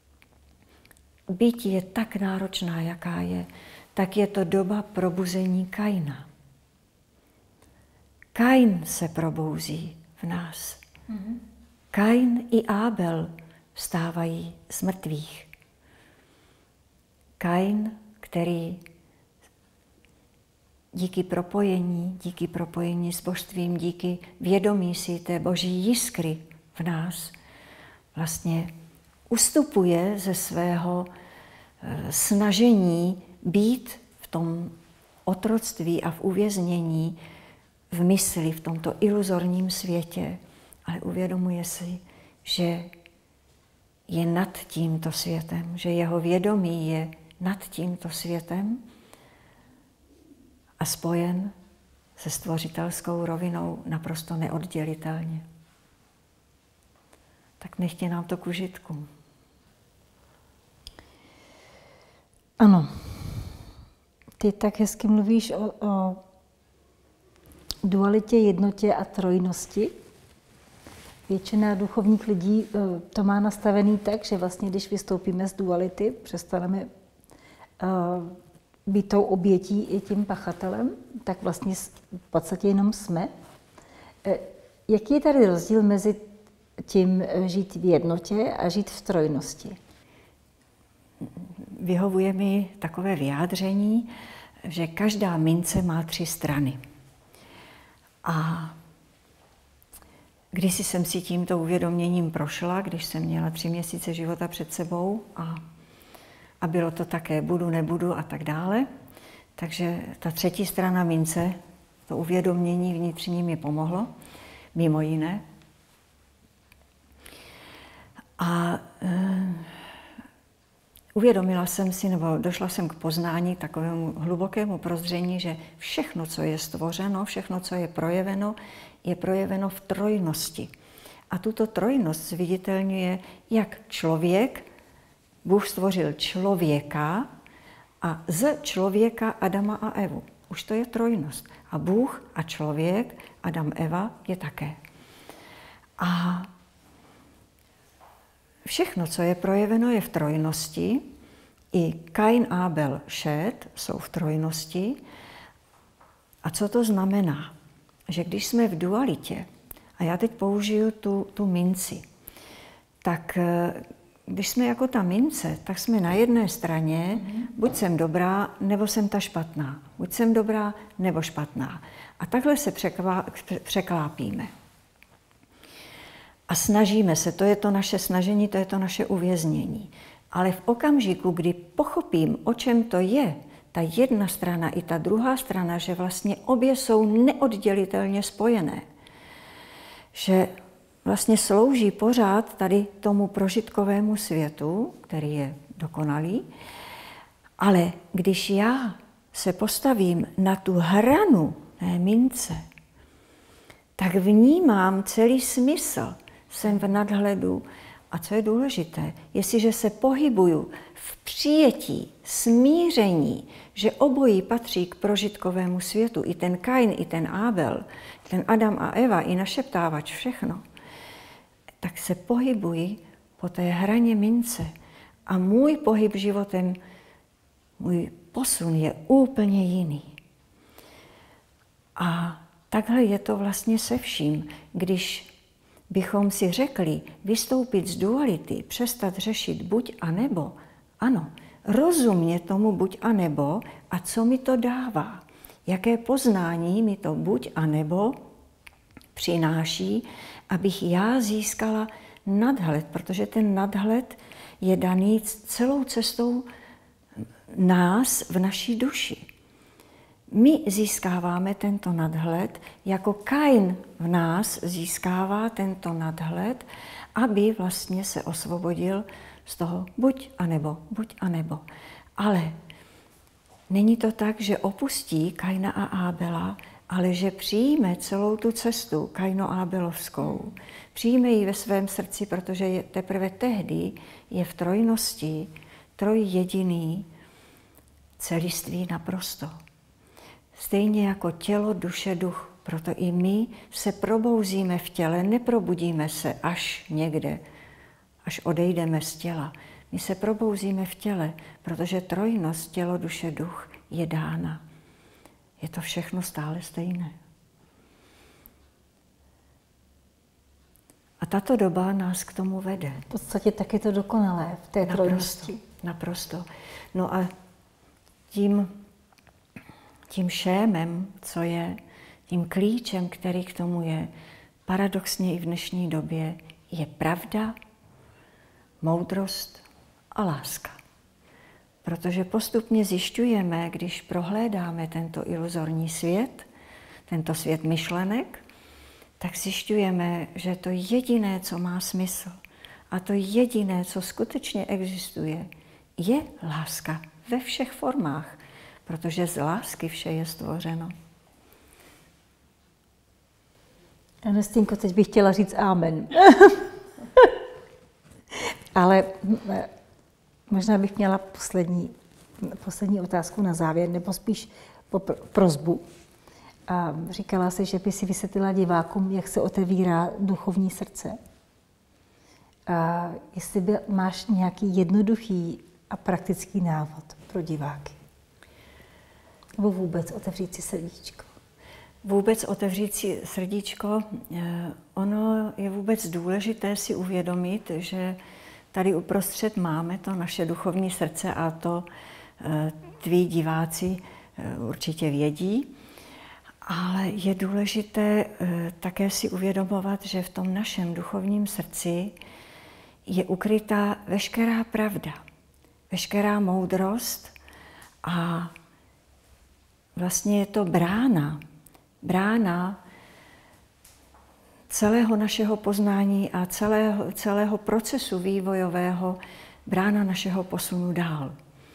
Byť je tak náročná, jaká je, tak je to doba probuzení Kaina. Kain se probouzí v nás. Mm-hmm. Kain i Ábel vstávají z mrtvých. Kain, který díky propojení, díky propojení s božstvím, díky vědomí si té boží jiskry v nás, vlastně ustupuje ze svého snažení být v tom otroctví a v uvěznění v mysli, v tomto iluzorním světě, ale uvědomuje si, že je nad tímto světem, že jeho vědomí je nad tímto světem a spojen se stvořitelskou rovinou naprosto neoddělitelně. Tak nechtě nám to k užitku. Ano, ty tak hezky mluvíš o, o dualitě, jednotě a trojnosti. Většina duchovních lidí to má nastavený tak, že vlastně, když vystoupíme z duality, přestaneme uh, být tou obětí i tím pachatelem, tak vlastně v podstatě jenom jsme. Jaký je tady rozdíl mezi tím žít v jednotě a žít v trojnosti? Vyhovuje mi takové vyjádření, že každá mince má tři strany. A kdysi jsem si tímto uvědoměním prošla, když jsem měla tři měsíce života před sebou a, a bylo to také budu, nebudu a tak dále. Takže ta třetí strana mince, to uvědomění vnitřní mi pomohlo, mimo jiné. A e, uvědomila jsem si, nebo došla jsem k poznání, k takovému hlubokému prozření, že všechno, co je stvořeno, všechno, co je projeveno, je projeveno v trojnosti. A tuto trojnost zviditelňuje, jak člověk, Bůh stvořil člověka a z člověka Adama a Evu. Už to je trojnost. A Bůh a člověk, Adam, Eva, je také. A všechno, co je projeveno, je v trojnosti. I Kain, Ábel, Šét jsou v trojnosti. A co to znamená? Že když jsme v dualitě, a já teď použiju tu, tu minci, tak když jsme jako ta mince, tak jsme na jedné straně, mm-hmm. buď jsem dobrá, nebo jsem ta špatná. Buď jsem dobrá, nebo špatná. A takhle se překvá, překlápíme. A snažíme se, to je to naše snažení, to je to naše uvěznění. Ale v okamžiku, kdy pochopím, o čem to je, ta jedna strana i ta druhá strana, že vlastně obě jsou neoddělitelně spojené, že vlastně slouží pořád tady tomu prožitkovému světu, který je dokonalý, ale když já se postavím na tu hranu té mince, tak vnímám celý smysl. Jsem v nadhledu. A co je důležité, jestliže se pohybuju v přijetí, smíření, že obojí patří k prožitkovému světu, i ten Kain, i ten Ábel, ten Adam a Eva, i našeptávač, všechno, tak se pohybuji po té hraně mince. A můj pohyb životem, můj posun je úplně jiný. A takhle je to vlastně se vším. Když bychom si řekli vystoupit z duality, přestat řešit buď a nebo, ano, rozumně tomu buď a nebo a co mi to dává, jaké poznání mi to buď a nebo přináší, abych já získala nadhled, protože ten nadhled je daný celou cestou nás v naší duši. My získáváme tento nadhled, jako Kain v nás získává tento nadhled, aby vlastně se osvobodil z toho buď a nebo, buď a nebo. Ale není to tak, že opustí Kaina a Ábela, ale že přijme celou tu cestu Kaino-Ábelovskou. Přijme ji ve svém srdci, protože je teprve tehdy je v trojnosti, trojjediný celiství naprosto. Stejně jako tělo, duše, duch. Proto i my se probouzíme v těle, neprobudíme se až někde, až odejdeme z těla. My se probouzíme v těle, protože trojnost tělo, duše, duch je dána. Je to všechno stále stejné. A tato doba nás k tomu vede. V podstatě tak je to dokonalé v té trojnosti. Naprosto. No a tím, tím šémem, co je, tím klíčem, který k tomu je, paradoxně i v dnešní době, je pravda, moudrost a láska. Protože postupně zjišťujeme, když prohlédáme tento iluzorní svět, tento svět myšlenek, tak zjišťujeme, že to jediné, co má smysl, a to jediné, co skutečně existuje, je láska ve všech formách, protože z lásky vše je stvořeno. Ernestínko, teď bych chtěla říct amen. Ale možná bych měla poslední, poslední otázku na závěr, nebo spíš prosbu. A říkala jsi, že by si vysvětlila divákům, jak se otevírá duchovní srdce. A jestli by, máš nějaký jednoduchý a praktický návod pro diváky. Nebo vůbec otevřít si srdíčko. Vůbec otevřít si srdíčko, ono je vůbec důležité si uvědomit, že tady uprostřed máme to naše duchovní srdce a to tví diváci určitě vědí. Ale je důležité také si uvědomovat, že v tom našem duchovním srdci je ukrytá veškerá pravda, veškerá moudrost a vlastně je to brána, brána celého našeho poznání a celého, celého procesu vývojového, brána našeho posunu dál.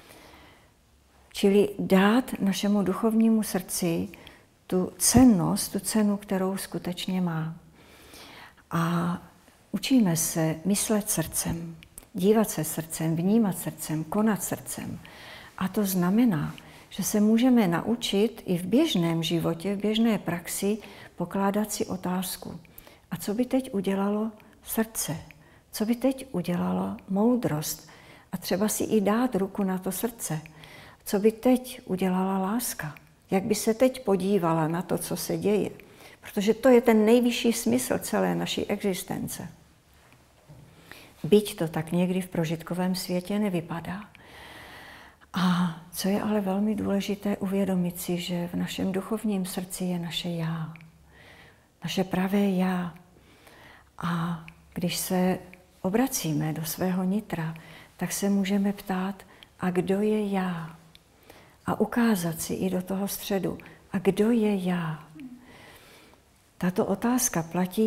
Čili dát našemu duchovnímu srdci tu cennost, tu cenu, kterou skutečně má. A učíme se myslet srdcem, dívat se srdcem, vnímat srdcem, konat srdcem. A to znamená, že se můžeme naučit i v běžném životě, v běžné praxi pokládat si otázku. A co by teď udělalo srdce? Co by teď udělalo moudrost? A třeba si i dát ruku na to srdce. Co by teď udělala láska? Jak by se teď podívala na to, co se děje? Protože to je ten nejvyšší smysl celé naší existence. Byť to tak někdy v prožitkovém světě nevypadá. A co je ale velmi důležité, uvědomit si, že v našem duchovním srdci je naše já. Naše pravé já. A když se obracíme do svého nitra, tak se můžeme ptát, a kdo je já? A ukázat si i do toho středu, a kdo je já? Tato otázka platí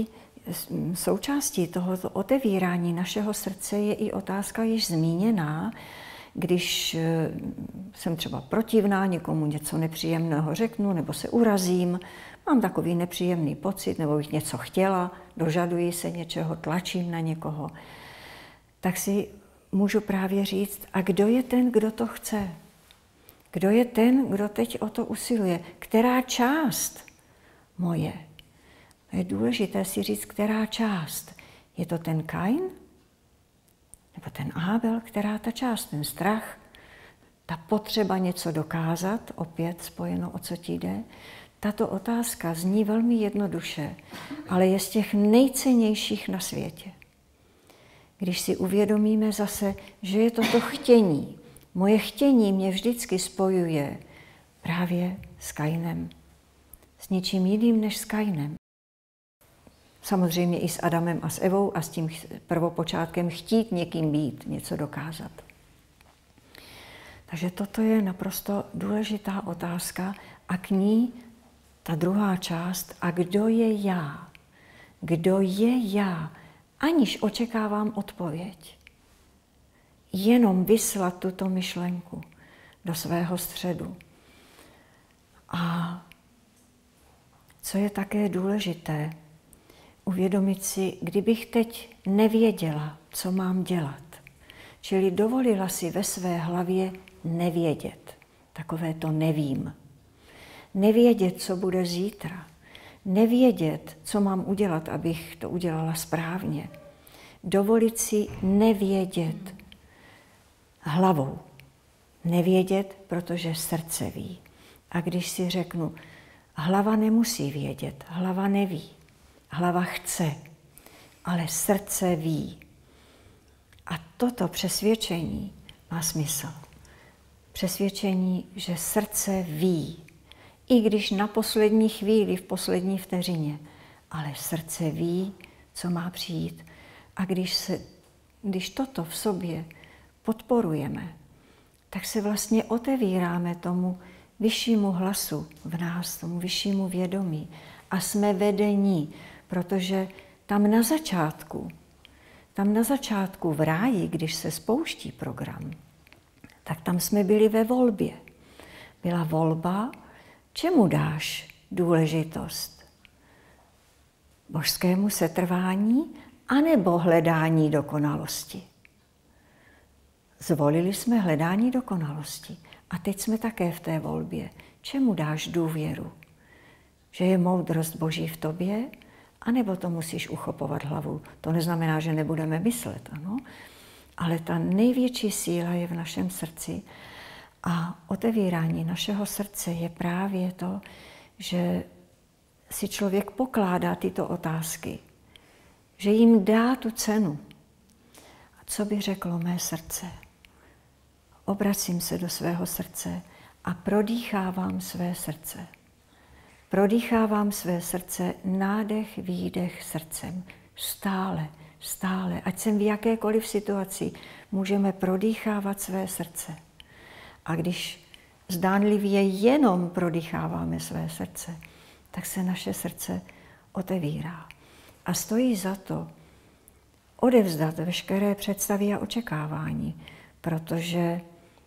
součástí tohoto otevírání našeho srdce je i otázka již zmíněná, když jsem třeba protivná, někomu něco nepříjemného řeknu, nebo se urazím, mám takový nepříjemný pocit, nebo bych něco chtěla, dožaduji se něčeho, tlačím na někoho, tak si můžu právě říct, a kdo je ten, kdo to chce? Kdo je ten, kdo teď o to usiluje? Která část moje? Je důležité si říct, která část. Je to ten Kain? Nebo ten Abel? Která ta část? Ten strach? Ta potřeba něco dokázat? Opět spojeno, o co ti jde? Tato otázka zní velmi jednoduše, ale je z těch nejcennějších na světě. Když si uvědomíme zase, že je to to chtění. Moje chtění mě vždycky spojuje právě s Kainem. S ničím jiným než s Kainem. Samozřejmě i s Adamem a s Evou a s tím prvopočátkem chtít někým být, něco dokázat. Takže toto je naprosto důležitá otázka a k ní ta druhá část, a kdo je já? Kdo je já? Aniž očekávám odpověď. Jenom vyslat tuto myšlenku do svého středu. A co je také důležité, uvědomit si, kdybych teď nevěděla, co mám dělat. Čili dovolila si ve své hlavě nevědět. Takové to nevím. Nevědět, co bude zítra. Nevědět, co mám udělat, abych to udělala správně. Dovolit si nevědět hlavou. Nevědět, protože srdce ví. A když si řeknu, hlava nemusí vědět, hlava neví. Hlava chce, ale srdce ví. A toto přesvědčení má smysl. Přesvědčení, že srdce ví. I když na poslední chvíli, v poslední vteřině, ale srdce ví, co má přijít. A když, se, když toto v sobě podporujeme, tak se vlastně otevíráme tomu vyššímu hlasu v nás, tomu vyššímu vědomí. A jsme vedení, protože tam na začátku, tam na začátku v ráji, když se spouští program, tak tam jsme byli ve volbě. Byla volba, čemu dáš důležitost? Božskému setrvání anebo hledání dokonalosti? Zvolili jsme hledání dokonalosti. A teď jsme také v té volbě. Čemu dáš důvěru? Že je moudrost Boží v tobě, anebo to musíš uchopovat hlavu. To neznamená, že nebudeme myslet, ano? Ale ta největší síla je v našem srdci. A otevírání našeho srdce je právě to, že si člověk pokládá tyto otázky, že jim dá tu cenu. A co by řeklo mé srdce? Obracím se do svého srdce a prodýchávám své srdce. Prodýchávám své srdce, nádech, výdech srdcem. Stále, stále. Ať jsem v jakékoliv situaci, můžeme prodýchávat své srdce. A když zdánlivě jenom prodýcháváme své srdce, tak se naše srdce otevírá. A stojí za to odevzdat veškeré představy a očekávání, protože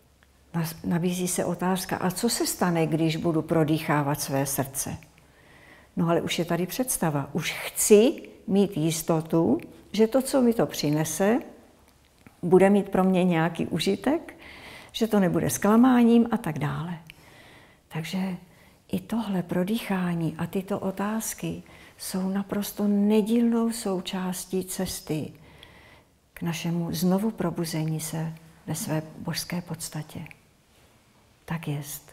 nabízí se otázka, a co se stane, když budu prodýchávat své srdce? No ale už je tady představa. Už chci mít jistotu, že to, co mi to přinese, bude mít pro mě nějaký užitek, že to nebude zklamáním a tak dále. Takže i tohle prodýchání a tyto otázky jsou naprosto nedílnou součástí cesty k našemu znovu probuzení se ve své božské podstatě. Tak jest.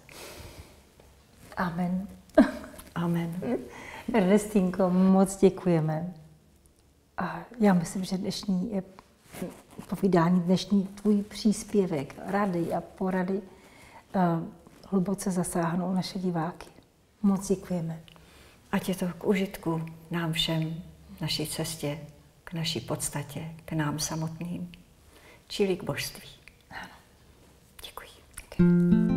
Amen. Amen. Ernestínko, moc děkujeme. A já myslím, že dnešní je povídání, dnešní tvůj příspěvek, rady a porady uh, hluboce zasáhnou naše diváky. Moc děkujeme. Ať je to k užitku nám všem, naší cestě, k naší podstatě, k nám samotným, čili k božství. Ano. Děkuji. Děkuji.